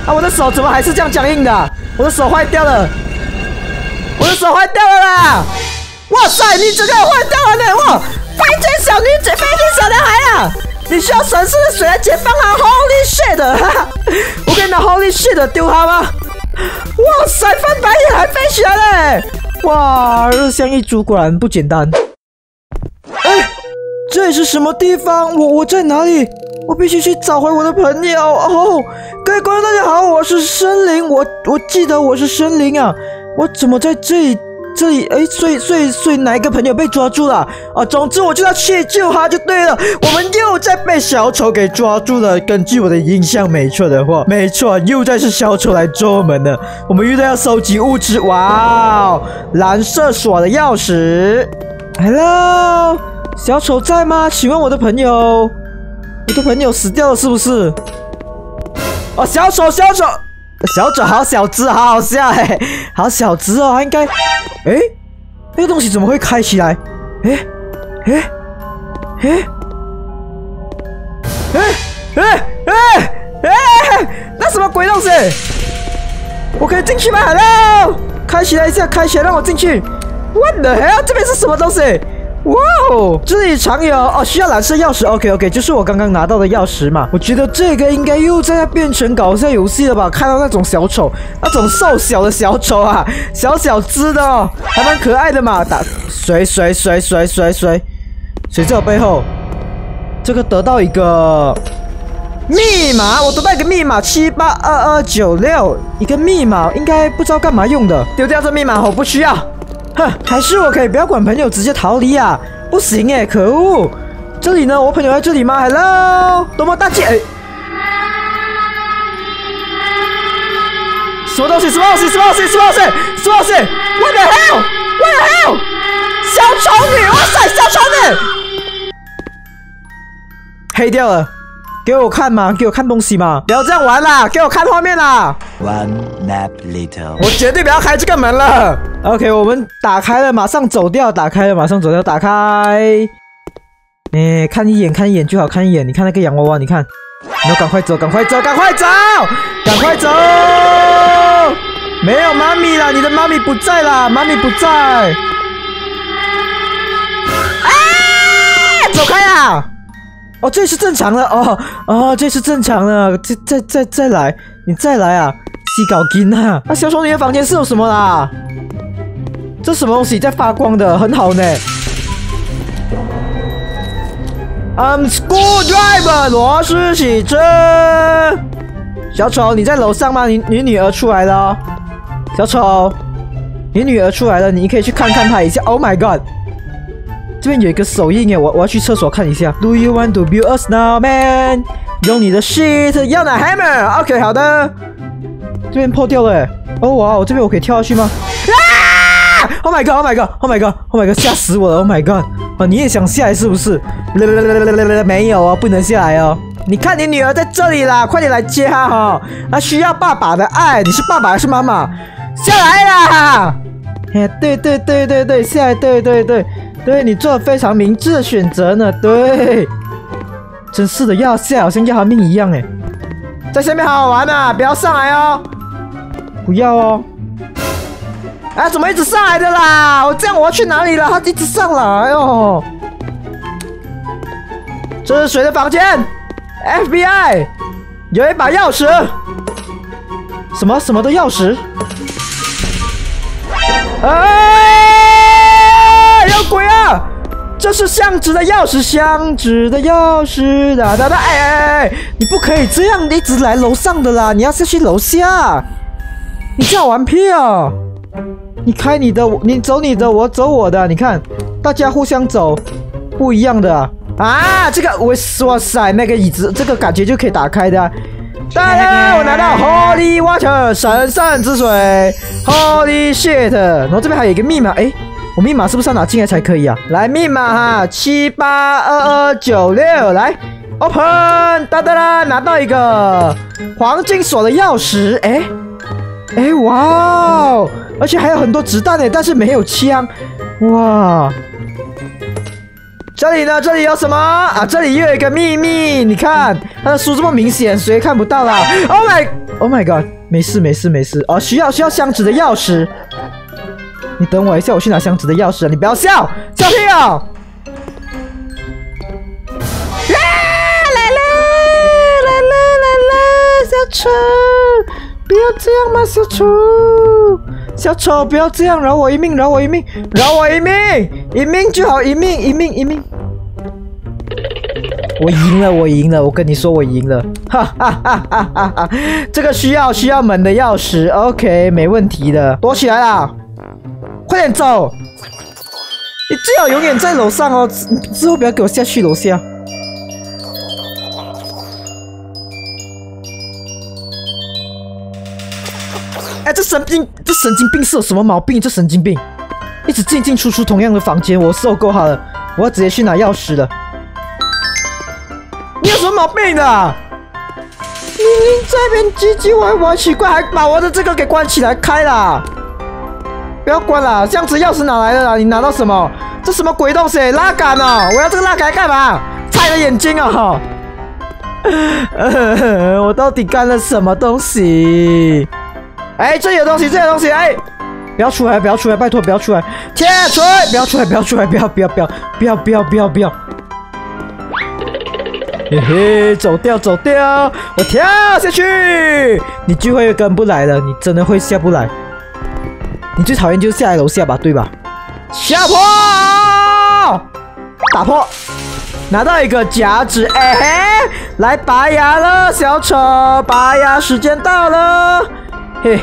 啊，我的手怎么还是这样僵硬的？我的手坏掉了，我的手坏掉了啦！哇塞，你整个坏掉了呢！哇，飞天小女子，飞天小男孩啊！你需要神圣的水来解放啊 ！Holy shit！ 哈哈，我给你拿 Holy shit 丢他吗？哇塞，翻白眼还飞起来嘞！哇，日向一族果然不简单。哎，这里是什么地方？我在哪里？我必须去找回我的朋友哦！各位观众大家好，我是森林，我记得我是森林啊，我怎么在这里？哎，所以哪一个朋友被抓住了啊？总之我就要去救他就对了。我们又在被小丑给抓住了。根据我的印象没错的话，没错，又在是小丑来捉我们了。我们又在要收集物资。哇哦，蓝色锁的钥匙。Hello， 小丑在吗？请问我的朋友死掉了是不是？哦，小丑好小只，好好笑哎，好小只哦，他应该，哎，那个东西怎么会开起来？那什么鬼东西？我可以进去吗 ？Hello， 开起来一下，开起来让我进去。What the hell？ 这边是什么东西？哇哦，这里藏有哦，需要蓝色钥匙。OK， 就是我刚刚拿到的钥匙嘛。我觉得这个应该又在变成搞笑游戏了吧？看到那种小丑，那种瘦小的小丑啊，小只的哦，还蛮可爱的嘛。打谁在我背后？这个得到一个密码，我得到一个密码782296，一个密码应该不知道干嘛用的，丢掉这密码我不需要。哼，还是我可以不要管朋友，直接逃离啊？不行哎，可恶！这里呢？我朋友在这里吗 ？Hello， 多么大气！哎，什么东西 ？What the hell？ 小丑女！哇塞，小丑女！黑掉了。给我看嘛，给我看东西嘛！不要这样玩啦，给我看画面啦 ！One nap later， 我绝对不要开这个门了。OK， 我们打开了，马上走掉。打开。哎，看一眼就好，看一眼。你看那个洋娃娃，你看，你要赶快走！没有妈咪啦，你的妈咪不在啦，走开啊！哦，这是正常的这是正常的，再来，你再来啊，西搞金啊！那小丑女的房间是有什么啦？这什么东西在发光的，很好呢。Screwdriver 螺丝起子。小丑，你在楼上吗？你女儿出来了哦，小丑，你女儿出来了，你可以去看她一下。Oh my god！这边有一个手印耶，我要去厕所看一下。Do you want to build a snowman？ 用你的 sheet， 要拿 hammer。OK， 好的。这边破掉了耶。哦哇，这边我可以跳下去吗？啊 ！Oh my god！ 吓死我了 ！Oh my god！ 哦，你也想下来是不是？没有哦，不能下来哦。你看你女儿在这里啦，快点来接她哈！她需要爸爸的爱。你是爸爸还是妈妈？下来啦！哎，对，下来，对，你做了非常明智的选择呢。对，真是的，要下好像要他命一样哎。在下面好好玩啊，不要上来哦。不要哦。啊，怎么一直上来的啦？这样我要去哪里了？他一直上来哦。这是谁的房间 ？FBI， 有一把钥匙。什么的钥匙？有鬼啊！这是巷子的钥匙，哎，你不可以这样一直来楼上的啦，你要下去楼下。你这样玩屁啊！你开你的，你走你的，我走我的，你看，大家互相走，不一样的啊！这个哇塞，那个椅子，这个感觉就可以打开的。当然，我拿到 Holy Water 神圣之水 ，Holy shit！ 然后这边还有一个密码，哎，我密码是不是要拿进来才可以啊？来，密码哈，782296，来 ，Open， 哒，拿到一个黄金锁的钥匙，哎，哇哦，而且还有很多子弹呢，但是没有枪，哇！ 这里呢？这里有什么啊？这里又有一个秘密，你看它的书这么明显，谁也看不到啦 ！Oh my god！ 没事没事没事哦，需要箱子的钥匙。你等我一下，我去拿箱子的钥匙啊！你不要笑，笑屁哦！小丑，不要这样嘛，小丑！小丑，不要这样，饶我一命，饶我一命，饶我一命，一命就好，一命，一命，一命。我赢了，我赢了，我跟你说，我赢了，哈哈哈哈哈哈！这个需要门的钥匙 ，OK， 没问题的，躲起来啦，快点走！你最好永远在楼上哦，之后不要给我下去楼下。哎，这神经病是有什么毛病？这神经病一直进出同样的房间，我受够好了，我要直接去拿钥匙了。你有什么毛病的？明明这边唧唧歪歪，奇怪，还把我的这个给关起来开啦！不要关啦，这样子钥匙哪来的啦？你拿到什么？这什么鬼东西？拉杆哦！我要这个拉杆干嘛？擦你的眼睛哦！我到底干了什么东西？哎，这里有东西，这里有东西！哎，不要出来，不要出来，拜托不要出来！铁锤，不要出来，不要出来，不要！嘿嘿，走掉，我跳下去，你就会跟不来了，你真的会下不来。你最讨厌就是下来楼下吧，对吧？下坡，打破，拿到一个夹子，哎嘿，来拔牙了，小丑，拔牙时间到了。嘿，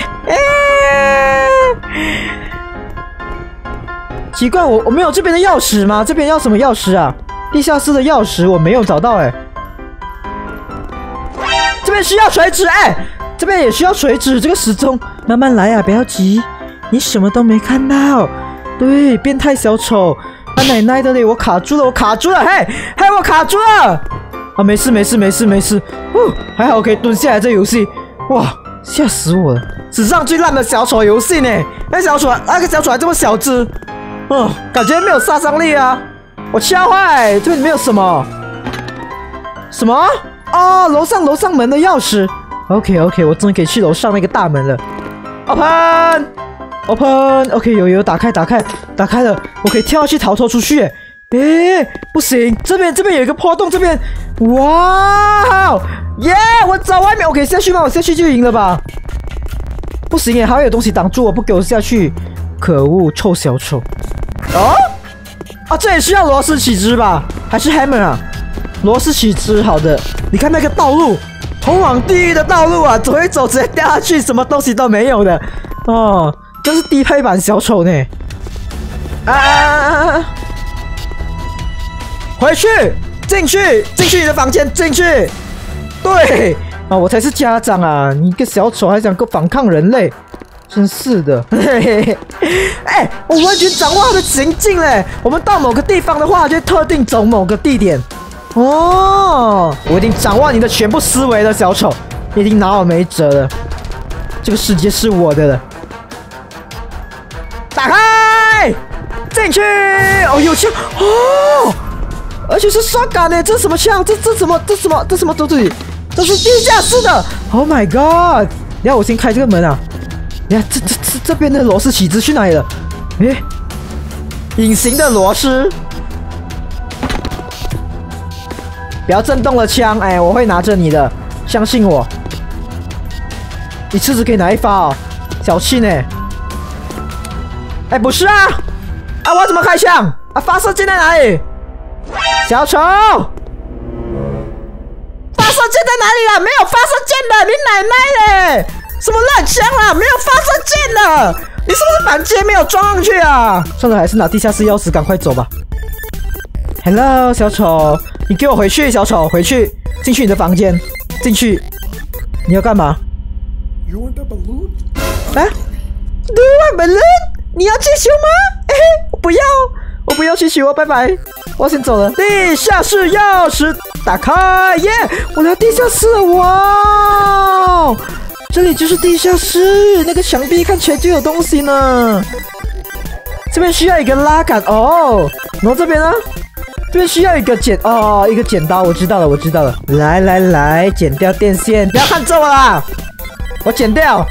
奇怪，我没有这边的钥匙吗？这边要什么钥匙啊？地下室的钥匙我没有找到哎。这边需要锤子哎，这边也需要锤子。这个时钟，慢慢来啊，不要急，你什么都没看到。对，变态小丑，他奶奶的嘞，我卡住了，嘿，我卡住了。啊，没事，还好可以蹲下来这游戏，哇。吓死我了！史上最烂的小丑游戏呢？那个小丑还这么小只，感觉没有杀伤力啊！我敲坏，这里面有什么？什么？哦，楼上门的钥匙。OK， 我终于可以去楼上那个大门了。Open，OK， 有打开了，我可以跳下去逃脱出去。诶，不行，这边有一个破洞，这边，哇！耶！我找外面，我可以下去吗？我下去就赢了吧？不行耶，还有东西挡住我，不给我下去。可恶，臭小丑！哦，这也需要螺丝起子吧？还是 hammer 啊？螺丝起子，好的。你看那个道路，通往地狱的道路啊，走一走直接掉下去，什么东西都没有的。哦，这是低配版小丑呢。回去，进去你的房间，进去。对啊，我才是家长啊！你一个小丑还想反抗人类，真是的！哎，我完全掌握他的行径嘞！我们到某个地方的话，就特定走某个地点。哦，我已经掌握你的全部思维了，小丑，你已经拿我没辙了。这个世界是我的了。打开，进去。哦，有枪哦！而且是刷杆的，这什么枪？这什么东西？这是地下室的 ！Oh my god！ 你要我先开这个门啊？你看这边的螺丝起子去哪里了？诶，隐形的螺丝，不要震动了枪！哎，我会拿着你的，相信我。一次只可以拿一发哦，小气呢？哎，不是啊！我要怎么开枪？发射键在哪里？小丑，发射键在哪里啦？没有发射键的，你奶奶嘞！什么烂枪啦？没有发射键的，你是不是板接没有装上去啊？算了，还是拿地下室钥匙，赶快走吧。Hello， 小丑，你给我回去，小丑，回去，进去你的房间，进去。你要干嘛？ You want a balloon? 啊 ？Do you want balloon？ 你要气球吗？我不要。我不要气球哦，拜拜！我先走了。地下室钥匙打开，耶！我来地下室了，哇！这里就是地下室，那个墙壁看起来就有东西呢。这边需要一个拉杆哦，然后这边呢？ 这边需要一个一个剪刀，我知道了。来，剪掉电线，不要看着我啦，我剪掉。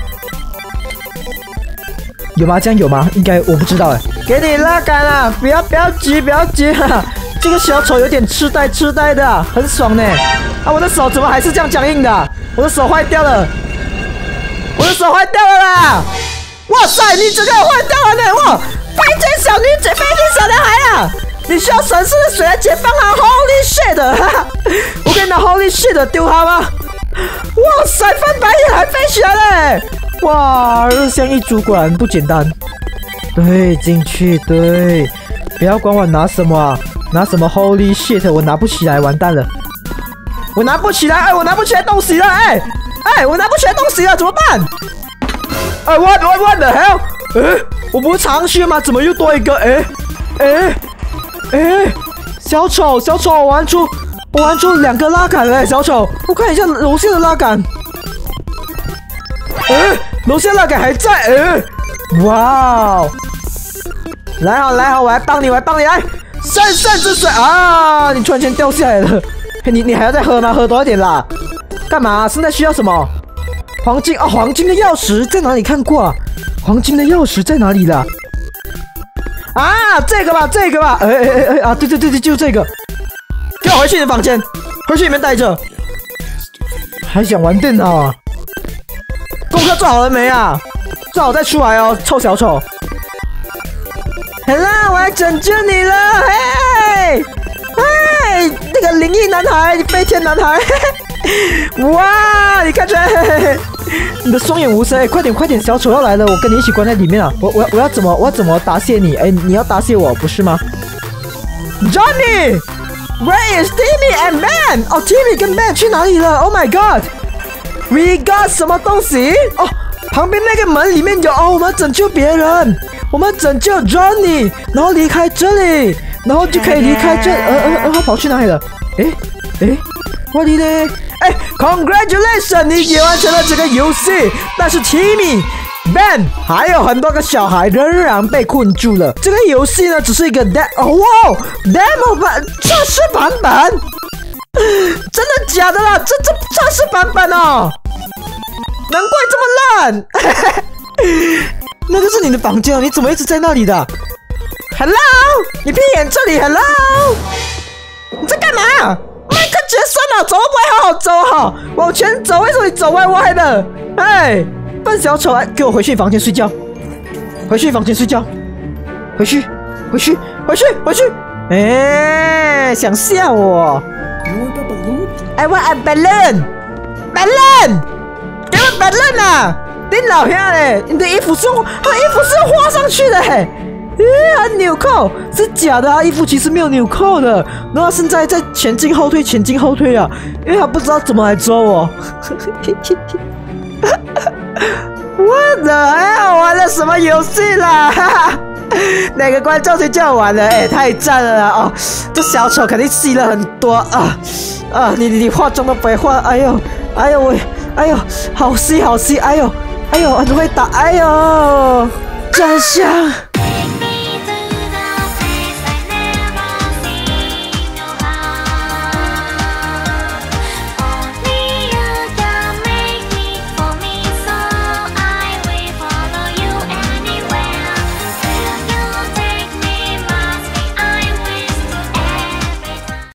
有吗？这样有吗？应该我不知道哎。给你拉杆啦，不要急哈。这个小丑有点痴呆的，很爽呢。啊，我的手怎么还是这样僵硬的？我的手坏掉了啦！哇塞，你整个坏掉了呢！哇，飞天小女子，飞天小男孩啊！你需要神圣的水来解放啊 ！Holy shit！ 哈哈，我可以拿 Holy shit 丢他吗？哇塞，翻白眼还飞起来嘞！哇，日向一族果然不简单。对，进去对，不要管我拿什么啊，拿什么 Holy shit， 我拿不起来，完蛋了！我拿不起来东西了，我拿不起来东西了，怎么办？what the hell？ 我不是藏上去吗？怎么又多一个？小丑，我玩出2个拉杆了，小丑，我看一下楼下的拉杆。楼下拉杆还在，哇哦！来好，我来帮你，来！圣圣之水啊！你突然间掉下来了，你还要再喝吗？喝多一点啦！干嘛？现在需要什么？黄金的钥匙在哪里看过啊？黄金的钥匙在哪里了？啊，这个吧！对，就这个。给我回去你的房间，回去里面待着。还想玩电脑啊？功课做好了没啊？做好再出来哦，臭小丑。Hello， 我来拯救你了，嘿，那个灵异男孩，飞天男孩，哇，你看这，你的双眼无神，快点，小丑要来了，我跟你一起关在里面啊，我要怎么答谢你？你要答谢我不是吗 ？Johnny，Where is Timmy and Ben？ 哦 ，Timmy 跟 Ben 去哪里了 ？Oh my God，We got 什么东西？哦，旁边那个门里面有我们拯救别人。我们拯救 Johnny， 然后离开这里，然后就可以离开这。他跑去哪里了？我的嘞！Congratulations， 你也完成了这个游戏。但是 Timmy、Ben 还有很多个小孩仍然被困住了。这个游戏呢，只是一个 demo 版测试版本。真的假的啦？这测试版本哦，难怪这么烂。那个是你的房间，你怎么一直在那里的 ？Hello， 你闭眼这里 ，Hello， 你在干嘛？麦克结算了，走都不会好好走哈，往前走，为什么你走歪歪的？笨小丑，给我回去你房间睡觉，回去想吓我 You want a balloon? ？I want a balloon， 给我 balloon 啊！你老兄嘞，你的衣服是画上去的嘿，还纽扣是假的啊，衣服其实没有纽扣的，然后现在在前进后退啊，因为他不知道怎么来捉我。我的玩了什么游戏啦？哪个观众谁叫我玩的？太赞了哦！这小丑肯定吸了很多啊！你化妆都不会化，哎呦，好吸，哎呦，很会打，哎呦，真香。